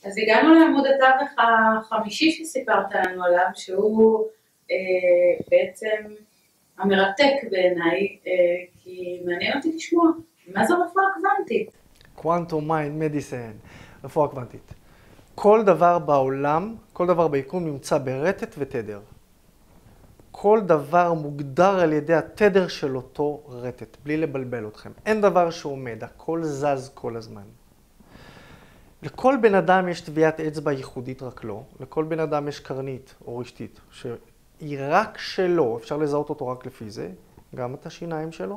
אז הגענו לעמוד התווך החמישי שסיפרת לנו עליו, שהוא בעצם המרתק בעיניי, כי מעניין אותי לשמוע, מה זו רפואה קוונטית? Quantum Mind Medicine, רפואה קוונטית. כל דבר בעולם, כל דבר ביקום נמצא ברטט ותדר. כל דבר מוגדר על ידי התדר של אותו רטט, בלי לבלבל אתכם. אין דבר שעומד, הכל זז כל הזמן. לכל בן אדם יש טביעת אצבע ייחודית רק לו, לכל בן אדם יש קרנית או רשתית, שהיא רק שלו, אפשר לזהות אותו רק לפי זה, גם את השיניים שלו.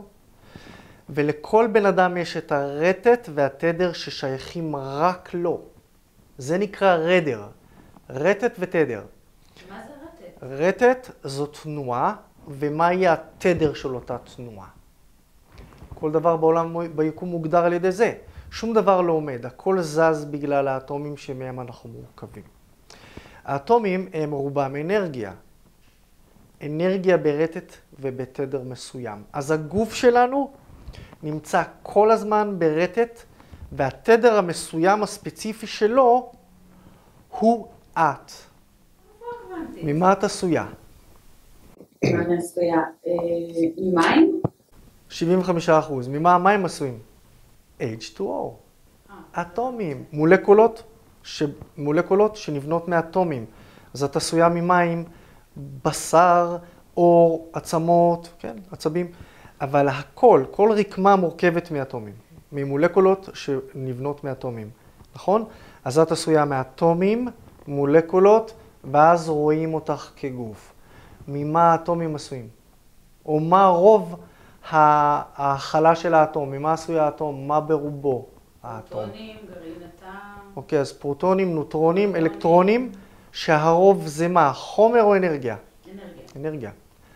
ולכל בן אדם יש את הרטט והתדר ששייכים רק לו. זה נקרא רדר, רטט ותדר. מה זה רטט? רטט זו תנועה, ומה יהיה התדר של אותה תנועה. כל דבר בעולם ביקום מוגדר על ידי זה. שום דבר לא עומד, הכל זז בגלל האטומים שמהם אנחנו מורכבים. האטומים הם רובם אנרגיה. אנרגיה ברטט ובתדר מסוים. אז הגוף שלנו נמצא כל הזמן ברטט, והתדר המסוים הספציפי שלו הוא את. ממה את עשויה? מה אני עשויה? ממים? 75%. ממה המים עשויים? H2O. אטומים. מולקולות שנבנות מאטומים. אז את עשויה ממים, בשר, אור, עצמות, כן, עצבים. אבל הכל, כל רקמה מורכבת מאטומים. ממולקולות שנבנות מאטומים. נכון? אז את עשויה מאטומים, מולקולות, ואז רואים אותך כגוף. ממה האטומים עשויים? או מה רוב ההכלה של האטום? ממה עשוי האטום? מה ברובו האטום? פרוטונים, גרעין התא. אוקיי, אז פרוטונים, נוטרונים, אלקטרונים, שהרוב זה מה? חומר או אנרגיה? אנרגיה.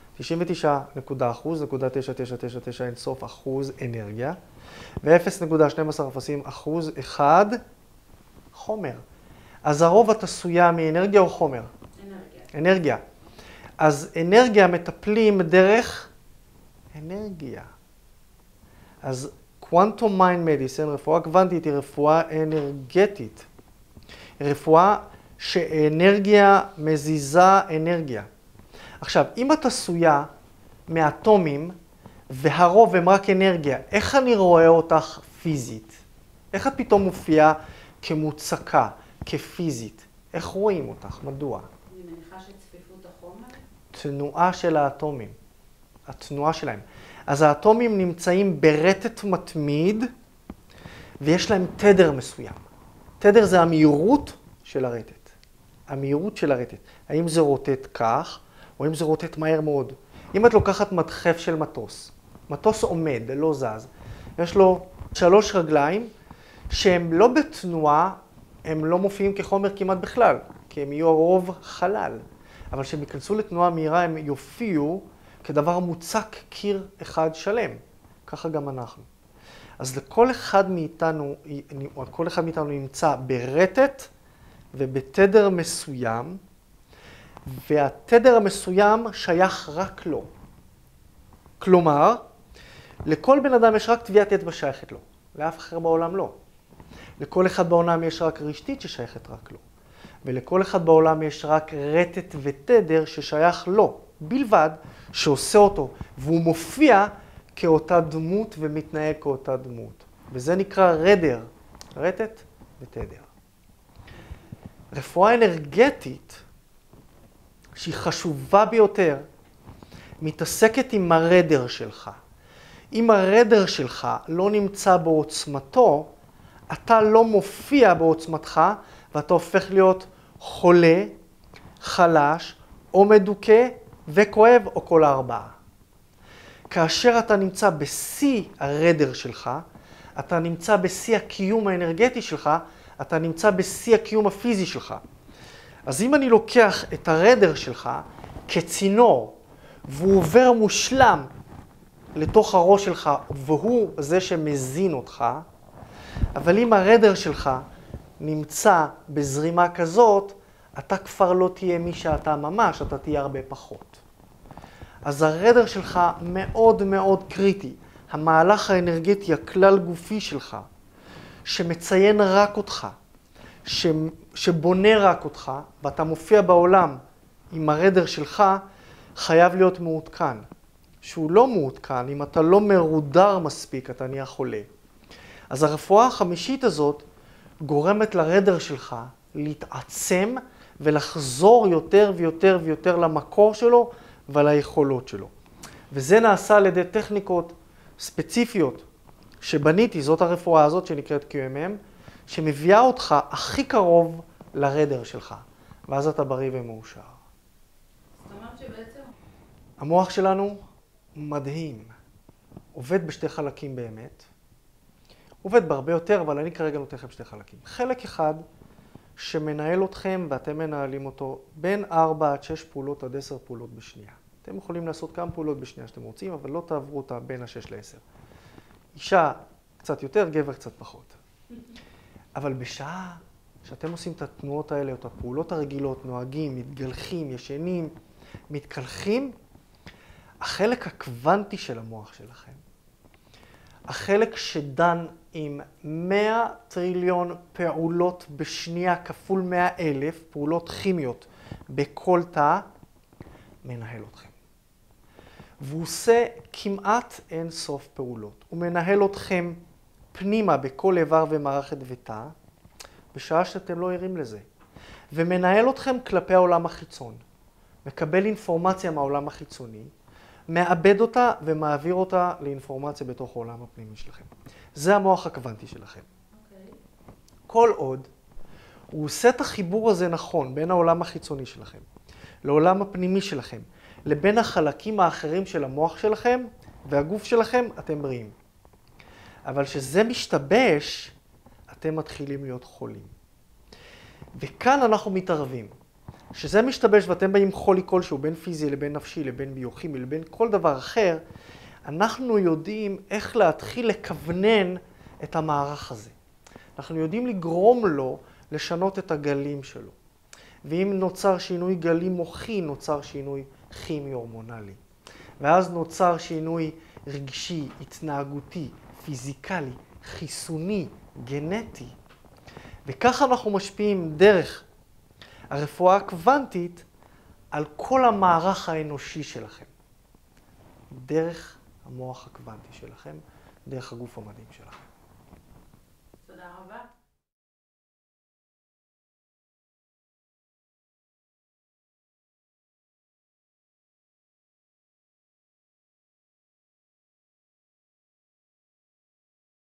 99.99999 אין סוף אחוז אנרגיה, ו-0.12 אפסים אחוז אחד חומר. אז הרוב את עשויה מאנרגיה או חומר? אנרגיה. אז אנרגיה מטפלים דרך אנרגיה. אז Quantum Mind Medicine, רפואה קוונטית, היא רפואה אנרגטית. רפואה שאנרגיה מזיזה אנרגיה. עכשיו, אם את עשויה מאטומים והרוב הם רק אנרגיה, איך אני רואה אותך פיזית? איך את פתאום מופיעה כמוצקה, כפיזית? איך רואים אותך? מדוע? אני מניחה שצפיפות החומר? תנועה של האטומים. התנועה שלהם. אז האטומים נמצאים ברטט מתמיד, ויש להם תדר מסוים. תדר זה המהירות של הרטט. המהירות של הרטט. האם זה רוטט כך, או אם זה רוטט מהר מאוד. אם את לוקחת מדחף של מטוס, מטוס עומד, לא זז, יש לו 3 רגליים, שהם לא בתנועה, הם לא מופיעים כחומר כמעט בכלל, כי הם יהיו הרוב חלל. אבל כשהם ייכנסו לתנועה מהירה, הם יופיעו כדבר מוצק קיר אחד שלם. ככה גם אנחנו. אז כל אחד מאיתנו נמצא ברטט ובתדר מסוים, והתדר המסוים שייך רק לו. כלומר, לכל בן אדם יש רק טביעת אצבע שייכת לו, לאף אחר בעולם לא. לכל אחד בעולם יש רק רשתית ששייכת רק לו. ולכל אחד בעולם יש רק רטט ותדר ששייך לו, בלבד שעושה אותו, והוא מופיע כאותה דמות ומתנהג כאותה דמות. וזה נקרא רדר, רטט ותדר. רפואה אנרגטית, שהיא חשובה ביותר, מתעסקת עם הרדר שלך. אם הרדר שלך לא נמצא בעוצמתו, אתה לא מופיע בעוצמתך, ואתה הופך להיות חולה, חלש, או מדוכא וכואב, או כל הארבעה. כאשר אתה נמצא בשיא הרדר שלך, אתה נמצא בשיא הקיום האנרגטי שלך, אתה נמצא בשיא הקיום הפיזי שלך. אז אם אני לוקח את הרדר שלך כצינור, והוא עובר מושלם לתוך הראש שלך, והוא זה שמזין אותך, אבל אם הרדר שלך נמצא בזרימה כזאת, אתה כבר לא תהיה מי שאתה ממש, אתה תהיה הרבה פחות. אז הרדר שלך מאוד מאוד קריטי. המהלך האנרגטי, הכלל גופי שלך, שמציין רק אותך, שבונה רק אותך, ואתה מופיע בעולם עם הרדר שלך, חייב להיות מעודכן. שהוא לא מעודכן, אם אתה לא מרודר מספיק, אתה נהיה חולה. אז הרפואה החמישית הזאת גורמת לרדר שלך להתעצם ולחזור יותר ויותר ויותר למקור שלו וליכולות שלו. וזה נעשה על ידי טכניקות ספציפיות שבניתי, זאת הרפואה הזאת שנקראת QMM, שמביאה אותך הכי קרוב לרדר שלך, ואז אתה בריא ומאושר. זאת אומרת שבעצם... המוח שלנו מדהים, עובד בשתי חלקים באמת, עובד בהרבה יותר, אבל אני כרגע נותן לכם שתי חלקים. חלק אחד שמנהל אתכם ואתם מנהלים אותו בין 4 עד 6 פעולות עד 10 פעולות בשנייה. אתם יכולים לעשות כמה פעולות בשנייה שאתם רוצים, אבל לא תעברו אותה בין ה-6 ל-10. אישה קצת יותר, גבר קצת פחות. אבל בשעה שאתם עושים את התנועות האלה, או את הפעולות הרגילות, נוהגים, מתגלחים, ישנים, מתקלחים, החלק הקוונטי של המוח שלכם, החלק שדן עם 100 טריליון פעולות בשנייה כפול 100,000 פעולות כימיות בכל תא, מנהל אתכם. והוא עושה כמעט אין סוף פעולות. הוא מנהל אתכם פנימה בכל איבר ומערכת ותא, בשעה שאתם לא ערים לזה. ומנהל אתכם כלפי העולם החיצון. מקבל אינפורמציה מהעולם החיצוני, מאבד אותה ומעביר אותה לאינפורמציה בתוך העולם הפנימי שלכם. זה המוח הקוונטי שלכם. אוקיי. כל עוד הוא עושה את החיבור הזה נכון בין העולם החיצוני שלכם, לעולם הפנימי שלכם, לבין החלקים האחרים של המוח שלכם והגוף שלכם, אתם בריאים. אבל כשזה משתבש, אתם מתחילים להיות חולים. וכאן אנחנו מתערבים. כשזה משתבש ואתם באים חולי כלשהו, בין פיזי לבין נפשי, לבין ביוכימי, לבין כל דבר אחר, אנחנו יודעים איך להתחיל לכוונן את המערך הזה. אנחנו יודעים לגרום לו לשנות את הגלים שלו. ואם נוצר שינוי גלים מוחי, נוצר שינוי כימי-הורמונלי. ואז נוצר שינוי רגשי, התנהגותי, פיזיקלי, חיסוני, גנטי. וככה אנחנו משפיעים דרך הרפואה הקוונטית על כל המערך האנושי שלכם. דרך המוח הקוונטי שלכם, דרך הגוף המדהים שלכם. תודה רבה.